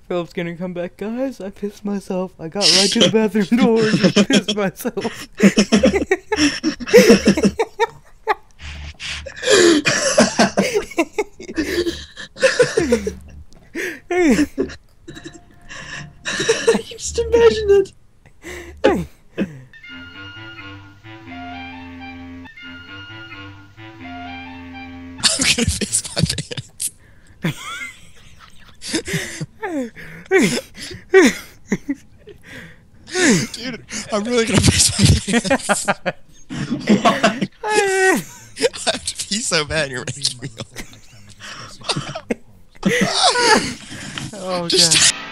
Philip's gonna come back. Guys, I pissed myself. I got right to the bathroom door and just pissed myself. I just imagine it. I'm gonna piss my pants. Dude, I'm really gonna piss my pants. Why? I have to pee so bad, you're making me Oh, Just God.